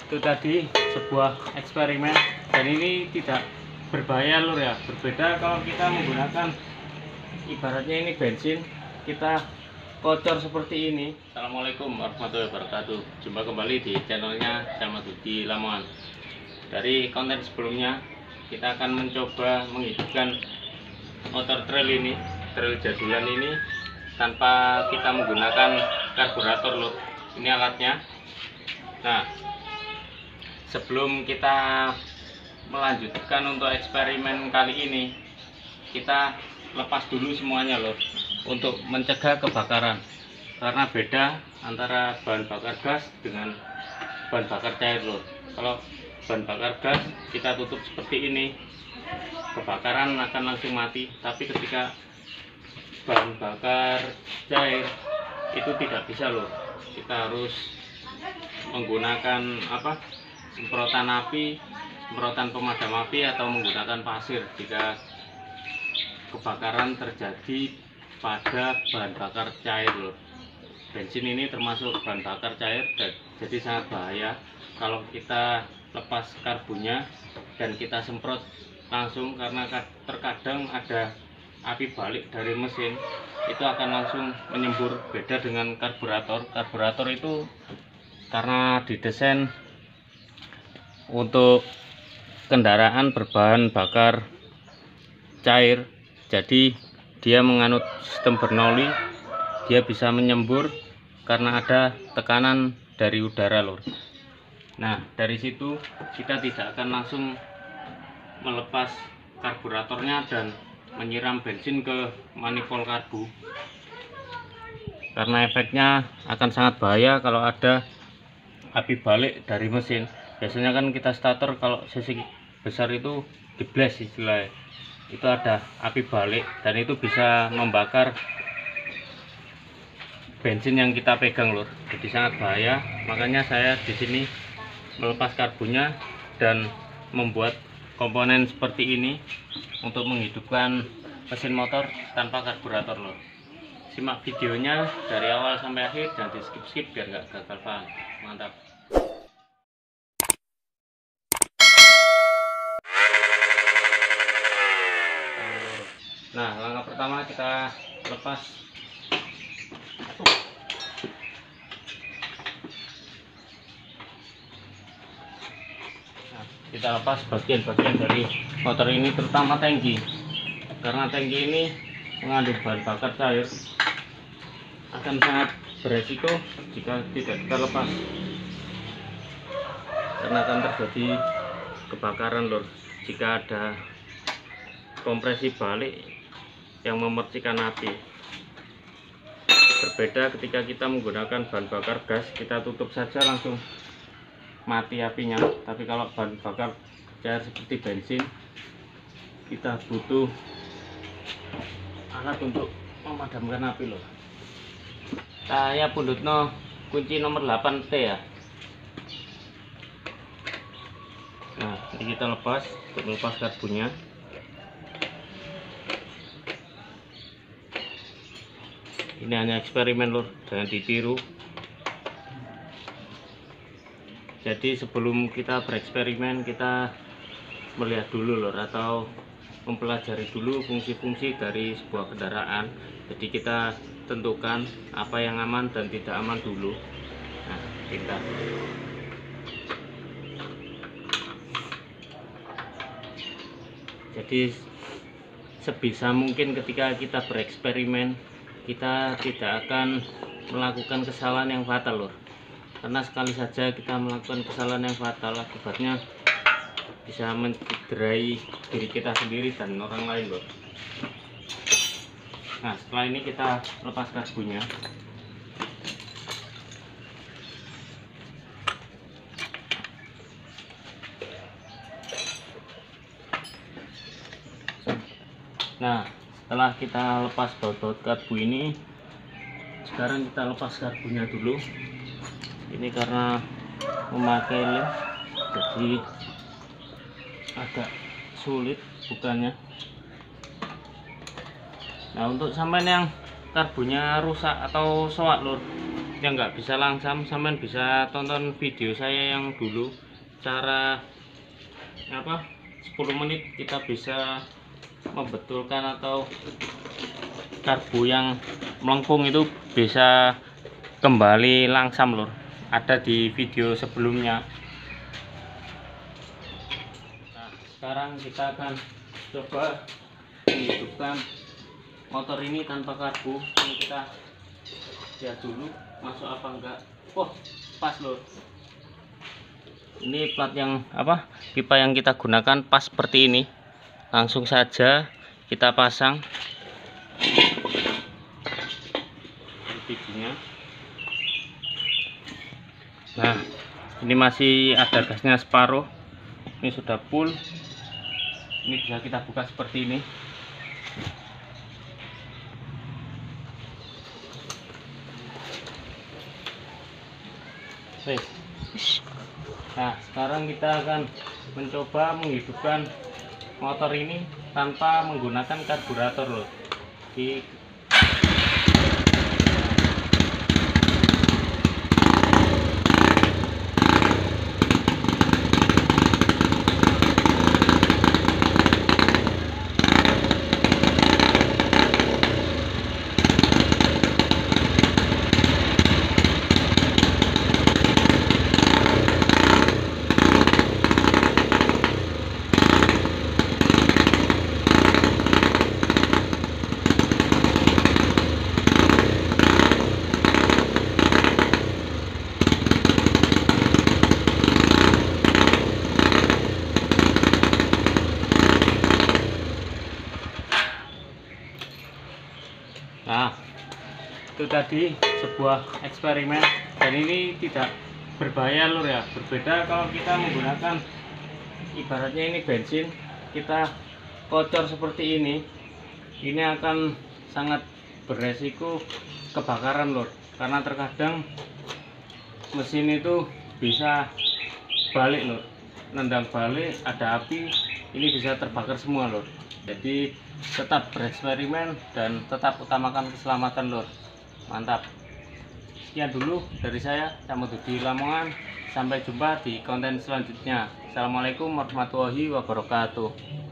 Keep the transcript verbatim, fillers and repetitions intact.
Itu tadi sebuah eksperimen, dan ini tidak berbahaya lur ya. Berbeda kalau kita menggunakan ibaratnya ini bensin, kita kocor seperti ini. Assalamualaikum warahmatullahi wabarakatuh. Jumpa kembali di channelnya Salman Budi Lamongan. Dari konten sebelumnya kita akan mencoba menghidupkan motor trail ini, trail jadulan ini tanpa kita menggunakan karburator loh. Ini alatnya. Nah, sebelum kita melanjutkan untuk eksperimen kali ini, kita lepas dulu semuanya loh untuk mencegah kebakaran, karena beda antara bahan bakar gas dengan bahan bakar cair loh. Kalau bahan bakar gas kita tutup seperti ini, kebakaran akan langsung mati. Tapi ketika bahan bakar cair itu tidak bisa loh, kita harus menggunakan apa, semprotan api, semprotan pemadam api, atau menggunakan pasir jika kebakaran terjadi pada bahan bakar cair loh. Bensin ini termasuk bahan bakar cair, jadi sangat bahaya kalau kita lepas karbunya dan kita semprot langsung, karena terkadang ada api balik dari mesin, itu akan langsung menyembur. Beda dengan karburator. Karburator itu karena didesain untuk kendaraan berbahan bakar cair, jadi dia menganut sistem Bernoulli, dia bisa menyembur karena ada tekanan dari udara lur. Nah, dari situ kita tidak akan langsung melepas karburatornya dan menyiram bensin ke manifold karbu, karena efeknya akan sangat bahaya kalau ada api balik dari mesin. Biasanya kan kita starter kalau sisi besar itu dibles istilahnya, itu ada api balik dan itu bisa membakar bensin yang kita pegang lur. Jadi sangat bahaya. Makanya saya di sini melepas karbunya dan membuat komponen seperti ini untuk menghidupkan mesin motor tanpa karburator lur. Simak videonya dari awal sampai akhir, jangan di skip-skip biar nggak gagal paham. Mantap. Nah, langkah pertama kita lepas nah, kita lepas bagian-bagian dari motor ini, terutama tangki, karena tangki ini mengandung bahan bakar cair, akan sangat beresiko jika tidak kita lepas, karena akan terjadi kebakaran lor jika ada kompresi balik yang memercikan api. Berbeda ketika kita menggunakan bahan bakar gas, kita tutup saja langsung mati apinya. Tapi kalau bahan bakar cair seperti bensin, kita butuh alat untuk memadamkan api loh. Saya pundutno kunci nomor delapan T ya. Nah, ini kita lepas untuk melepas karbunya. Ini hanya eksperimen lur, jangan ditiru. Jadi sebelum kita bereksperimen, kita melihat dulu lur, atau mempelajari dulu fungsi-fungsi dari sebuah kendaraan. Jadi kita tentukan apa yang aman dan tidak aman dulu. Nah, kita jadi sebisa mungkin ketika kita bereksperimen, kita tidak akan melakukan kesalahan yang fatal lur, karena sekali saja kita melakukan kesalahan yang fatal, akibatnya bisa mencederai diri kita sendiri dan orang lain lur. Nah, setelah ini kita lepas karbunya. Nah, setelah kita lepas baut-baut karbu ini, sekarang kita lepas karbunya dulu. Ini karena memakai lem, jadi agak sulit bukannya. Nah, untuk sampai yang karbunya rusak atau soak lur, yang nggak bisa langsam, sampean bisa tonton video saya yang dulu cara apa sepuluh menit kita bisa membetulkan atau karbu yang melengkung itu bisa kembali langsam lur, ada di video sebelumnya. Nah, sekarang kita akan coba menghidupkan motor ini tanpa karbu. Ini kita lihat dulu masuk apa enggak. Oh, pas lur. Ini plat yang apa pipa yang kita gunakan pas seperti ini. Langsung saja kita pasang bijinya. Nah, ini masih ada gasnya separuh. Ini sudah full. Ini bisa kita buka seperti ini. Oke. Nah, sekarang kita akan mencoba menghidupkan motor ini tanpa menggunakan karburator loh. Di Nah, itu tadi sebuah eksperimen dan ini tidak berbahaya lur ya. Berbeda kalau kita menggunakan ibaratnya ini bensin, kita kocor seperti ini, ini akan sangat beresiko kebakaran lur. Karena terkadang mesin itu bisa balik lur, nendang balik, ada api, ini bisa terbakar semua lur. Jadi tetap bereksperimen dan tetap utamakan keselamatan lur. Mantap. Sekian dulu dari saya, Camududi Lamongan. Sampai jumpa di konten selanjutnya. Assalamualaikum warahmatullahi wabarakatuh.